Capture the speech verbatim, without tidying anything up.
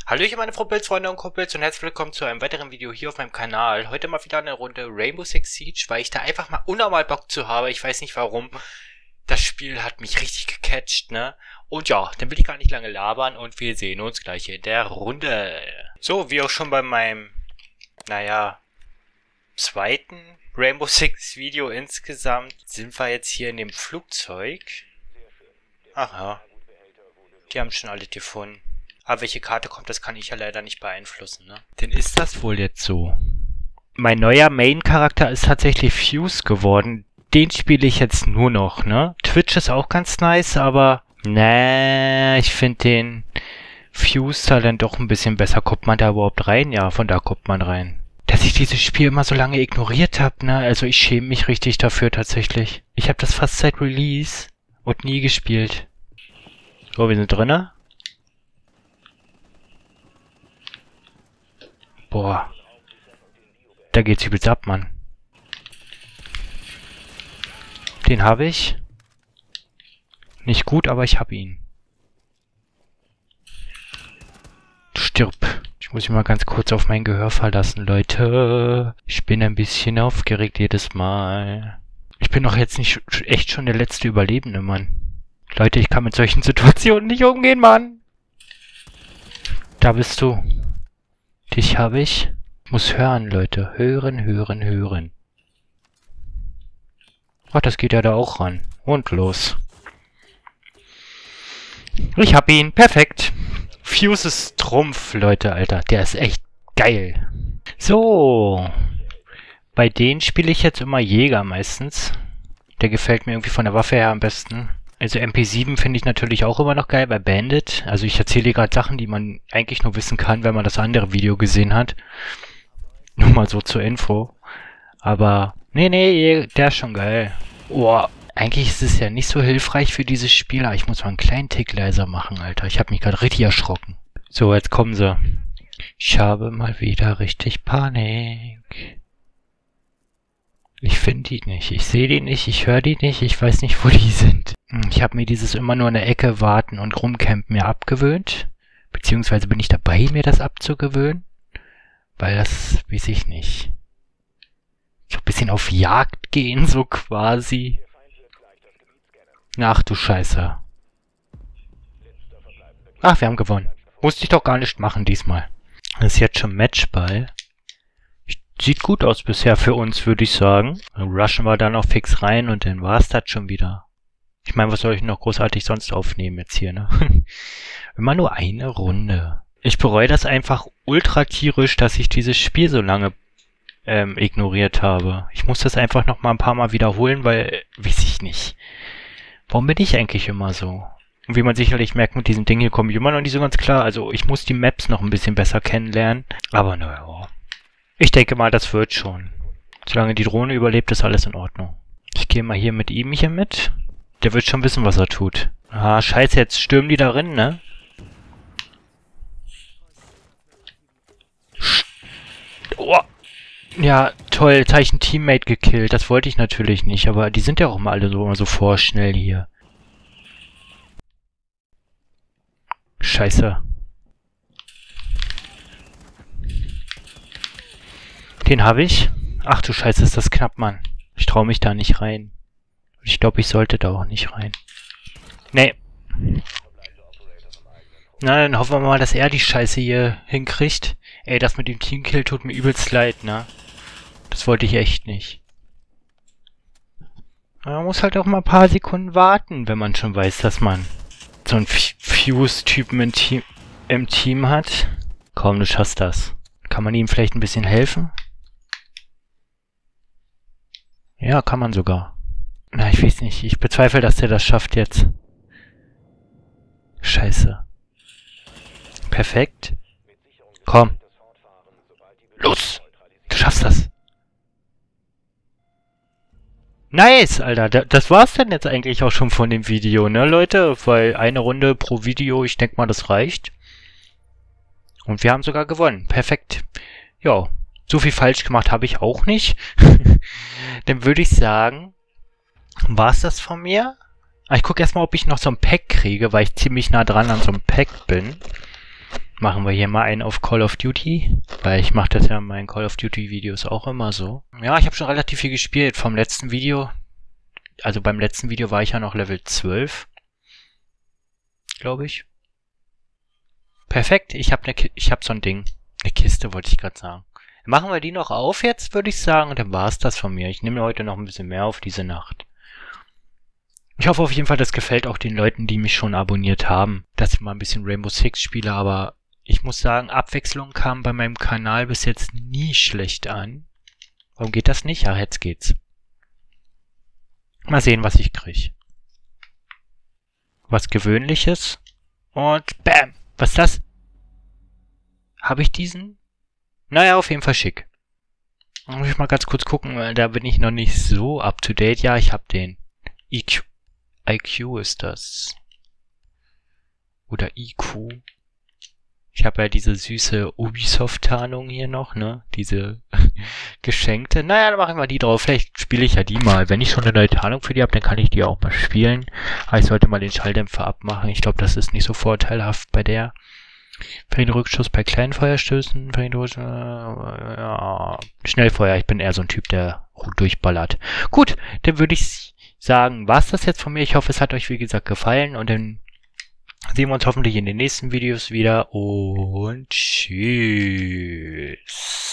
Hallöchen meine Freunde und Kumpels und herzlich willkommen zu einem weiteren Video hier auf meinem Kanal. Heute mal wieder eine Runde Rainbow Six Siege, weil ich da einfach mal unnormal Bock zu habe. Ich weiß nicht warum. Das Spiel hat mich richtig gecatcht, ne? Und ja, dann will ich gar nicht lange labern und wir sehen uns gleich in der Runde. So, wie auch schon bei meinem, naja, zweiten Rainbow Six Video insgesamt, sind wir jetzt hier in dem Flugzeug. Ach ja, die haben schon alle gefunden. Aber welche Karte kommt, das kann ich ja leider nicht beeinflussen, ne? Denn ist das wohl jetzt so? Mein neuer Main-Charakter ist tatsächlich Fuse geworden. Den spiele ich jetzt nur noch, ne? Twitch ist auch ganz nice, aber ne, ich finde den Fuse da dann doch ein bisschen besser. Kommt man da überhaupt rein? Ja, von da kommt man rein. Dass ich dieses Spiel immer so lange ignoriert habe, ne? Also ich schäme mich richtig dafür tatsächlich. Ich habe das fast seit Release und nie gespielt. So, wir sind drinne. Boah. Da geht's übelst ab, Mann. Den habe ich. Nicht gut, aber ich habe ihn. Stirb. Ich muss mich mal ganz kurz auf mein Gehör verlassen, Leute. Ich bin ein bisschen aufgeregt jedes Mal. Ich bin doch jetzt nicht echt schon der letzte Überlebende, Mann. Leute, ich kann mit solchen Situationen nicht umgehen, Mann. Da bist du. Dich habe ich. Muss hören, Leute. Hören, hören, hören. Ach, das geht ja da auch ran. Und los. Ich hab ihn. Perfekt. Fuse ist Trumpf, Leute, Alter. Der ist echt geil. So. Bei denen spiele ich jetzt immer Jäger meistens. Der gefällt mir irgendwie von der Waffe her am besten. Also M P sieben finde ich natürlich auch immer noch geil bei Bandit. Also ich erzähle hier gerade Sachen, die man eigentlich nur wissen kann, wenn man das andere Video gesehen hat. Nur mal so zur Info. Aber, nee, nee, der ist schon geil. Boah, eigentlich ist es ja nicht so hilfreich für dieses Spiel. Aber ich muss mal einen kleinen Tick leiser machen, Alter. Ich habe mich gerade richtig erschrocken. So, jetzt kommen sie. Ich habe mal wieder richtig Panik. Ich finde die nicht. Ich sehe die nicht. Ich höre die nicht. Ich weiß nicht, wo die sind. Ich habe mir dieses immer nur in der Ecke warten und rumcampen mir abgewöhnt. Beziehungsweise bin ich dabei, mir das abzugewöhnen. Weil das weiß ich nicht. So ein bisschen auf Jagd gehen, so quasi. Ach du Scheiße. Ach, wir haben gewonnen. Musste ich doch gar nicht machen diesmal. Das ist jetzt schon Matchball. Sieht gut aus bisher für uns, würde ich sagen. Dann rushen wir da noch fix rein und dann war's das schon wieder. Ich meine, was soll ich noch großartig sonst aufnehmen jetzt hier, ne? Immer nur eine Runde. Ich bereue das einfach ultra tierisch, dass ich dieses Spiel so lange ähm, ignoriert habe. Ich muss das einfach noch mal ein paar Mal wiederholen, weil, weiß ich nicht. Warum bin ich eigentlich immer so? Und wie man sicherlich merkt, mit diesem Ding hier komme ich immer noch nicht so ganz klar. Also ich muss die Maps noch ein bisschen besser kennenlernen. Aber naja. Ich denke mal, das wird schon. Solange die Drohne überlebt, ist alles in Ordnung. Ich gehe mal hier mit ihm hier mit. Der wird schon wissen, was er tut. Ah, scheiße, jetzt stürmen die da rein, ne? Oh. Ja, toll, jetzt habe ich einen Teammate gekillt. Das wollte ich natürlich nicht, aber die sind ja auch immer alle so, immer so vorschnell hier. Scheiße. Den habe ich. Ach du Scheiße, ist das knapp, Mann. Ich traue mich da nicht rein. Ich glaube, ich sollte da auch nicht rein. Nee. Na, dann hoffen wir mal, dass er die Scheiße hier hinkriegt. Ey, das mit dem Teamkill tut mir übelst leid, ne? Das wollte ich echt nicht. Aber man muss halt auch mal ein paar Sekunden warten, wenn man schon weiß, dass man so einen Fuse-Typen im Team, im Team hat. Komm, du schaffst das. Kann man ihm vielleicht ein bisschen helfen? Ja, kann man sogar. Na, ich weiß nicht. Ich bezweifle, dass der das schafft jetzt. Scheiße. Perfekt. Komm. Los! Du schaffst das. Nice, Alter. Das war's denn jetzt eigentlich auch schon von dem Video, ne, Leute? Weil eine Runde pro Video, ich denke mal, das reicht. Und wir haben sogar gewonnen. Perfekt. Ja. So viel falsch gemacht habe ich auch nicht. Dann würde ich sagen, war's das von mir? Ich gucke erstmal, ob ich noch so ein Pack kriege, weil ich ziemlich nah dran an so einem Pack bin. machen wir hier mal einen auf Call of Duty, weil ich mache das ja in meinen Call of Duty Videos auch immer so. Ja, ich habe schon relativ viel gespielt vom letzten Video. Also beim letzten Video war ich ja noch Level zwölf. Glaube ich. Perfekt, ich habe ne ich habe so ein Ding. Eine Kiste wollte ich gerade sagen. Machen wir die noch auf jetzt, würde ich sagen, und dann war es das von mir. Ich nehme heute noch ein bisschen mehr auf diese Nacht. Ich hoffe auf jeden Fall, das gefällt auch den Leuten, die mich schon abonniert haben, dass ich mal ein bisschen Rainbow Six spiele, aber ich muss sagen, Abwechslung kam bei meinem Kanal bis jetzt nie schlecht an. Warum geht das nicht? Ja, jetzt geht's. Mal sehen, was ich kriege. Was Gewöhnliches. Und bam! Was ist das? Habe ich diesen? Naja, auf jeden Fall schick. Muss ich mal ganz kurz gucken, weil da bin ich noch nicht so up to date. Ja, ich habe den. I Q. I Q ist das. Oder I Q. Ich habe ja diese süße Ubisoft-Tarnung hier noch, ne? Diese geschenkte. Naja, dann machen wir die drauf. Vielleicht spiele ich ja die mal. Wenn ich schon eine neue Tarnung für die habe, dann kann ich die auch mal spielen. Aber ich sollte mal den Schalldämpfer abmachen. Ich glaube, das ist nicht so vorteilhaft bei der. Verringerte Rückschuss bei kleinen Feuerstößen. Verringerte, äh, ja, Schnellfeuer. Ich bin eher so ein Typ, der durchballert. Gut, dann würde ich sagen, war's das jetzt von mir. Ich hoffe, es hat euch wie gesagt gefallen und dann sehen wir uns hoffentlich in den nächsten Videos wieder und tschüss.